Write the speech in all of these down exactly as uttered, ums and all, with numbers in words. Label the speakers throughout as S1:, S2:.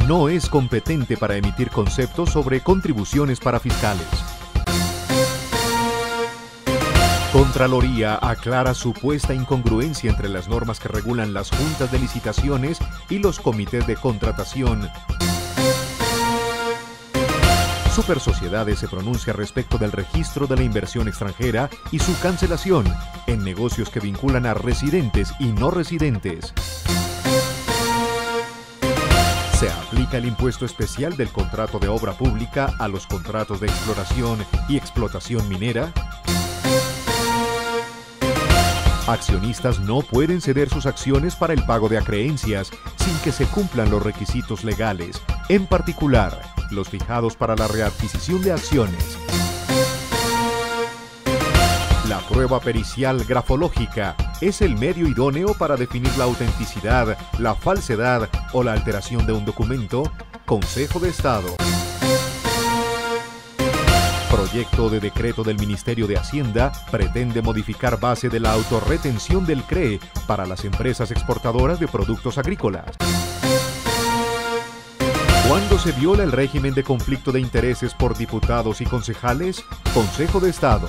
S1: no es competente para emitir conceptos sobre contribuciones para fiscales. Contraloría aclara supuesta incongruencia entre las normas que regulan las juntas de licitaciones y los comités de contratación. Supersociedades se pronuncia respecto del registro de la inversión extranjera y su cancelación en negocios que vinculan a residentes y no residentes. Se aplica el impuesto especial del contrato de obra pública a los contratos de exploración y explotación minera. Accionistas no pueden ceder sus acciones para el pago de acreencias sin que se cumplan los requisitos legales, en particular, los fijados para la readquisición de acciones. La prueba pericial grafológica es el medio idóneo para definir la autenticidad, la falsedad o la alteración de un documento. Consejo de Estado. Proyecto de decreto del Ministerio de Hacienda pretende modificar base de la autorretención del C R E para las empresas exportadoras de productos agrícolas. ¿Cuándo se viola el régimen de conflicto de intereses por diputados y concejales? Consejo de Estado.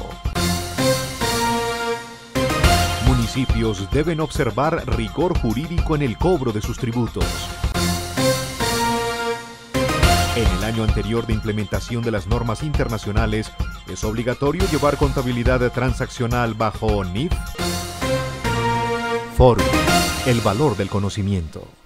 S1: Municipios deben observar rigor jurídico en el cobro de sus tributos. En el año anterior de implementación de las normas internacionales, ¿es obligatorio llevar contabilidad transaccional bajo N I F? Fórum, el valor del conocimiento.